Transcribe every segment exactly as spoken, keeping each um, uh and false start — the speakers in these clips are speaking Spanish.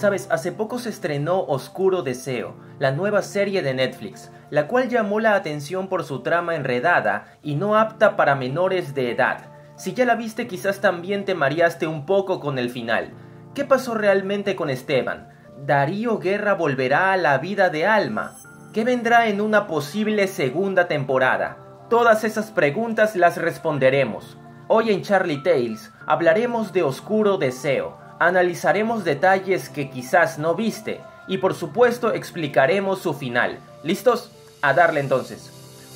Sabes, hace poco se estrenó Oscuro Deseo, la nueva serie de Netflix, la cual llamó la atención por su trama enredada y no apta para menores de edad. Si ya la viste, quizás también te mareaste un poco con el final. ¿Qué pasó realmente con Esteban? ¿Darío Guerra volverá a la vida de Alma? ¿Qué vendrá en una posible segunda temporada? Todas esas preguntas las responderemos. Hoy en Charlie Tales hablaremos de Oscuro Deseo, analizaremos detalles que quizás no viste y por supuesto explicaremos su final. ¿Listos? A darle entonces.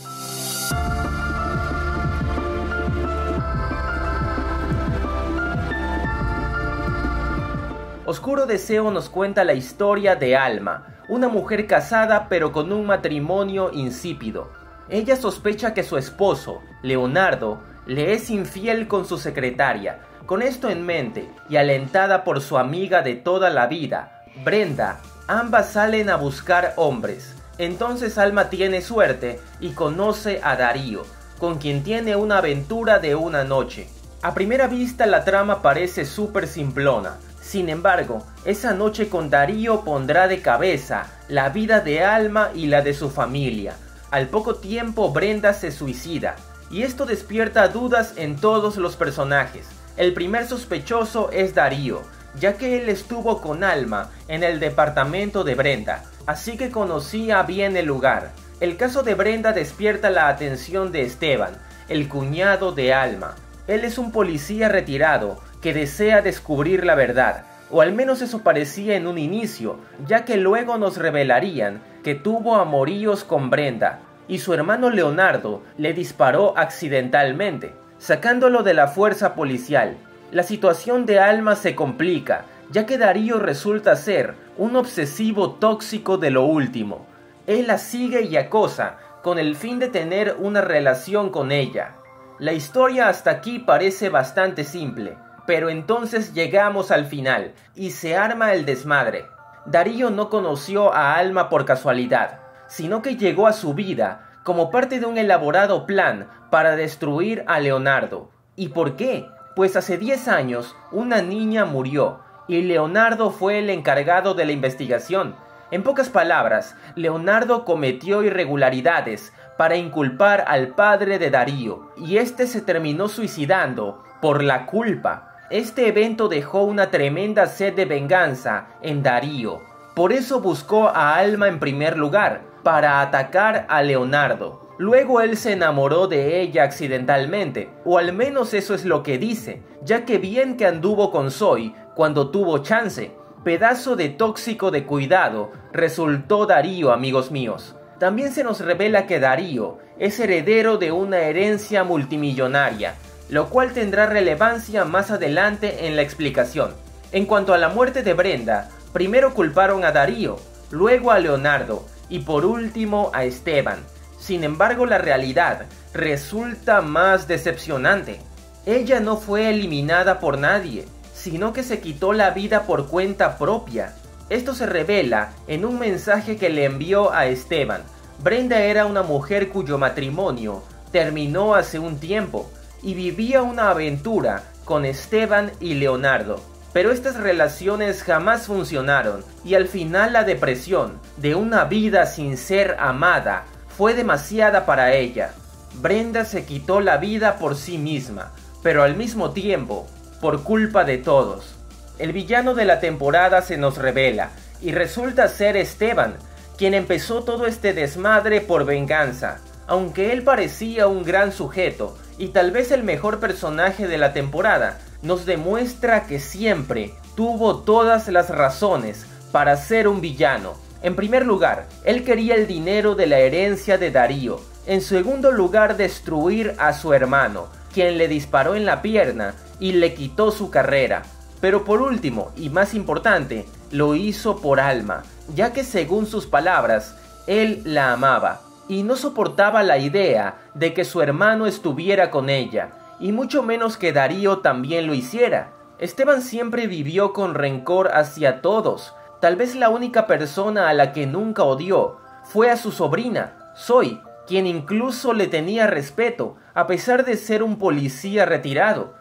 Oscuro Deseo nos cuenta la historia de Alma, una mujer casada pero con un matrimonio insípido. Ella sospecha que su esposo, Leonardo, le es infiel con su secretaria. Con esto en mente y alentada por su amiga de toda la vida, Brenda, ambas salen a buscar hombres. Entonces Alma tiene suerte y conoce a Darío, con quien tiene una aventura de una noche. A primera vista la trama parece súper simplona. Sin embargo, esa noche con Darío pondrá de cabeza la vida de Alma y la de su familia. Al poco tiempo Brenda se suicida, y esto despierta dudas en todos los personajes. El primer sospechoso es Darío, ya que él estuvo con Alma en el departamento de Brenda, así que conocía bien el lugar. El caso de Brenda despierta la atención de Esteban, el cuñado de Alma. Él es un policía retirado que desea descubrir la verdad, o al menos eso parecía en un inicio, ya que luego nos revelarían que tuvo amoríos con Brenda, y su hermano Leonardo le disparó accidentalmente, sacándolo de la fuerza policial. La situación de Alma se complica, ya que Darío resulta ser un obsesivo tóxico de lo último. Él la sigue y acosa, con el fin de tener una relación con ella. La historia hasta aquí parece bastante simple, pero entonces llegamos al final, y se arma el desmadre. Darío no conoció a Alma por casualidad, sino que llegó a su vida como parte de un elaborado plan para destruir a Leonardo. ¿Y por qué? Pues hace diez años una niña murió, y Leonardo fue el encargado de la investigación. En pocas palabras, Leonardo cometió irregularidades para inculpar al padre de Darío, y este se terminó suicidando por la culpa. Este evento dejó una tremenda sed de venganza en Darío. Por eso buscó a Alma en primer lugar, para atacar a Leonardo. Luego él se enamoró de ella accidentalmente, o al menos eso es lo que dice, ya que bien que anduvo con Zoe cuando tuvo chance. Pedazo de tóxico de cuidado resultó Darío, amigos míos. También se nos revela que Darío es heredero de una herencia multimillonaria, lo cual tendrá relevancia más adelante en la explicación. En cuanto a la muerte de Brenda, primero culparon a Darío, luego a Leonardo y por último a Esteban. Sin embargo, la realidad resulta más decepcionante. Ella no fue eliminada por nadie, sino que se quitó la vida por cuenta propia. Esto se revela en un mensaje que le envió a Esteban. Brenda era una mujer cuyo matrimonio terminó hace un tiempo y vivía una aventura con Esteban y Leonardo. Pero estas relaciones jamás funcionaron y al final la depresión de una vida sin ser amada fue demasiada para ella. Brenda se quitó la vida por sí misma, pero al mismo tiempo por culpa de todos. El villano de la temporada se nos revela y resulta ser Esteban, quien empezó todo este desmadre por venganza. Aunque él parecía un gran sujeto y tal vez el mejor personaje de la temporada, nos demuestra que siempre tuvo todas las razones para ser un villano. En primer lugar, él quería el dinero de la herencia de Darío. En segundo lugar, destruir a su hermano, quien le disparó en la pierna y le quitó su carrera. Pero por último, y más importante, lo hizo por Alma, ya que según sus palabras, él la amaba y no soportaba la idea de que su hermano estuviera con ella, y mucho menos que Darío también lo hiciera. Esteban siempre vivió con rencor hacia todos. Tal vez la única persona a la que nunca odió fue a su sobrina, Zoe, quien incluso le tenía respeto, a pesar de ser un policía retirado.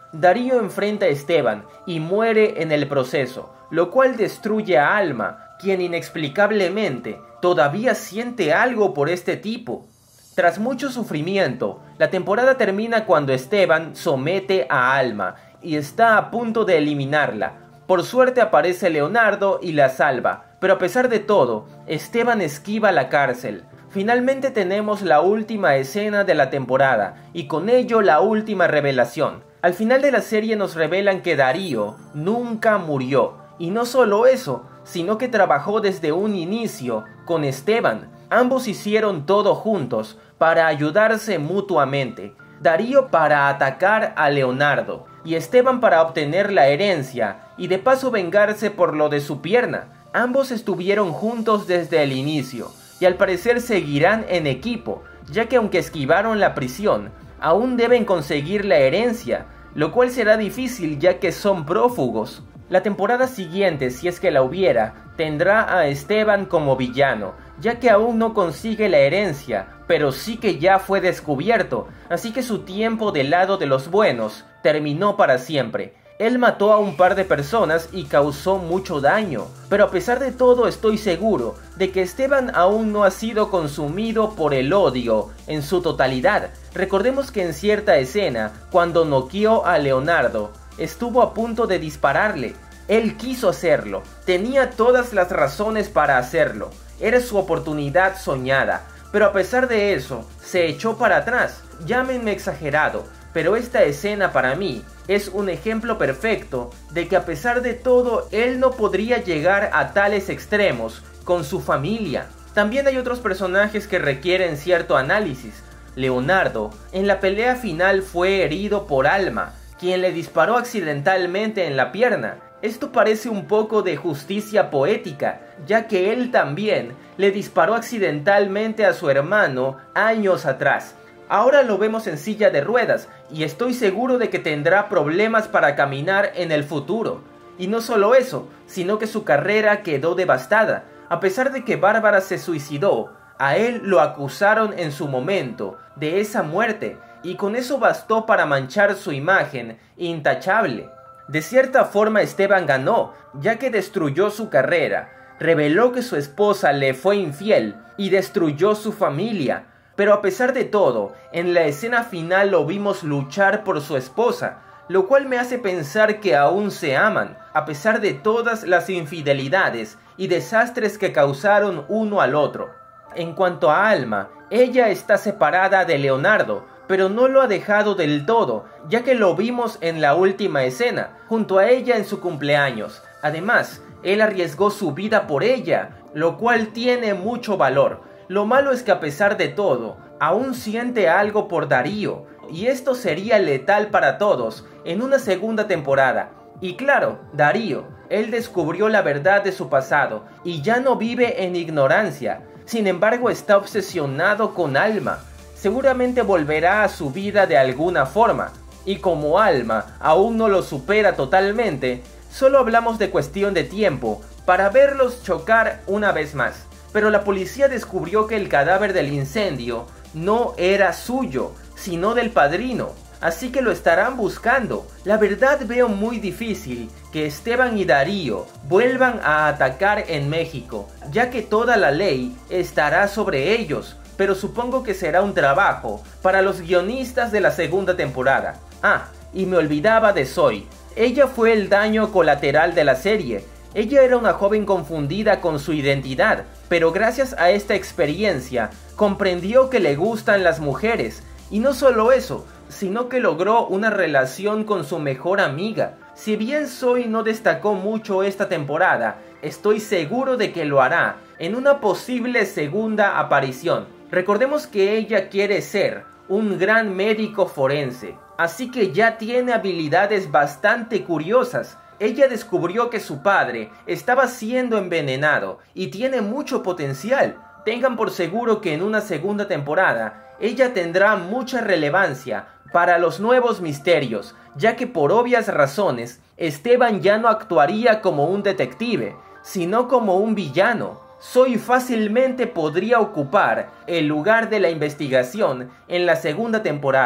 Darío enfrenta a Esteban y muere en el proceso, lo cual destruye a Alma, quien inexplicablemente todavía siente algo por este tipo. Tras mucho sufrimiento, la temporada termina cuando Esteban somete a Alma y está a punto de eliminarla. Por suerte aparece Leonardo y la salva, pero a pesar de todo, Esteban esquiva la cárcel. Finalmente tenemos la última escena de la temporada y con ello la última revelación. Al final de la serie nos revelan que Darío nunca murió, y no solo eso, sino que trabajó desde un inicio con Esteban. Ambos hicieron todo juntos para ayudarse mutuamente. Darío para atacar a Leonardo y Esteban para obtener la herencia y de paso vengarse por lo de su pierna. Ambos estuvieron juntos desde el inicio y al parecer seguirán en equipo, ya que aunque esquivaron la prisión, aún deben conseguir la herencia, lo cual será difícil ya que son prófugos. La temporada siguiente, si es que la hubiera, tendrá a Esteban como villano, ya que aún no consigue la herencia, pero sí que ya fue descubierto, así que su tiempo del lado de los buenos terminó para siempre. Él mató a un par de personas y causó mucho daño, pero a pesar de todo estoy seguro de que Esteban aún no ha sido consumido por el odio en su totalidad. Recordemos que en cierta escena, cuando noqueó a Leonardo, estuvo a punto de dispararle. Él quiso hacerlo, tenía todas las razones para hacerlo, era su oportunidad soñada, pero a pesar de eso, se echó para atrás. Llámenme exagerado, pero esta escena para mí es un ejemplo perfecto de que a pesar de todo, él no podría llegar a tales extremos con su familia. También hay otros personajes que requieren cierto análisis. Leonardo, en la pelea final fue herido por Alma, quien le disparó accidentalmente en la pierna. Esto parece un poco de justicia poética, ya que él también le disparó accidentalmente a su hermano años atrás. Ahora lo vemos en silla de ruedas y estoy seguro de que tendrá problemas para caminar en el futuro. Y no solo eso, sino que su carrera quedó devastada. A pesar de que Bárbara se suicidó, a él lo acusaron en su momento de esa muerte, y con eso bastó para manchar su imagen intachable. De cierta forma Esteban ganó, ya que destruyó su carrera, reveló que su esposa le fue infiel y destruyó su familia. Pero a pesar de todo, en la escena final lo vimos luchar por su esposa, lo cual me hace pensar que aún se aman, a pesar de todas las infidelidades y desastres que causaron uno al otro. En cuanto a Alma, ella está separada de Leonardo, pero no lo ha dejado del todo, ya que lo vimos en la última escena, junto a ella en su cumpleaños. Además, él arriesgó su vida por ella, lo cual tiene mucho valor. Lo malo es que a pesar de todo, aún siente algo por Darío, y esto sería letal para todos en una segunda temporada. Y claro, Darío, él descubrió la verdad de su pasado, y ya no vive en ignorancia. Sin embargo, está obsesionado con Alma. Seguramente volverá a su vida de alguna forma, y como Alma aún no lo supera totalmente, solo hablamos de cuestión de tiempo para verlos chocar una vez más. Pero la policía descubrió que el cadáver del incendio no era suyo, sino del padrino, así que lo estarán buscando. La verdad veo muy difícil que Esteban y Darío vuelvan a atacar en México, ya que toda la ley estará sobre ellos. Pero supongo que será un trabajo para los guionistas de la segunda temporada. Ah, y me olvidaba de Zoe. Ella fue el daño colateral de la serie. Ella era una joven confundida con su identidad, pero gracias a esta experiencia comprendió que le gustan las mujeres. Y no solo eso, sino que logró una relación con su mejor amiga. Si bien Zoe no destacó mucho esta temporada, estoy seguro de que lo hará en una posible segunda aparición. Recordemos que ella quiere ser un gran médico forense, así que ya tiene habilidades bastante curiosas. Ella descubrió que su padre estaba siendo envenenado y tiene mucho potencial. Tengan por seguro que en una segunda temporada ella tendrá mucha relevancia para los nuevos misterios, ya que por obvias razones Esteban ya no actuaría como un detective, sino como un villano. Zoe fácilmente podría ocupar el lugar de la investigación en la segunda temporada.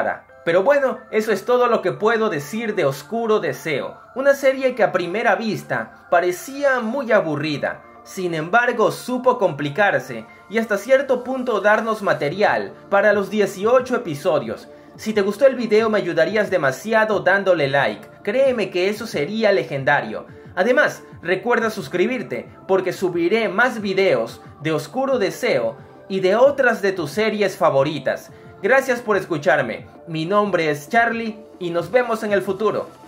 Pero bueno, eso es todo lo que puedo decir de Oscuro Deseo, una serie que a primera vista parecía muy aburrida. Sin embargo, supo complicarse y hasta cierto punto darnos material para los dieciocho episodios. Si te gustó el video me ayudarías demasiado dándole like, créeme que eso sería legendario. Además, recuerda suscribirte porque subiré más videos de Oscuro Deseo y de otras de tus series favoritas. Gracias por escucharme, mi nombre es Charlie y nos vemos en el futuro.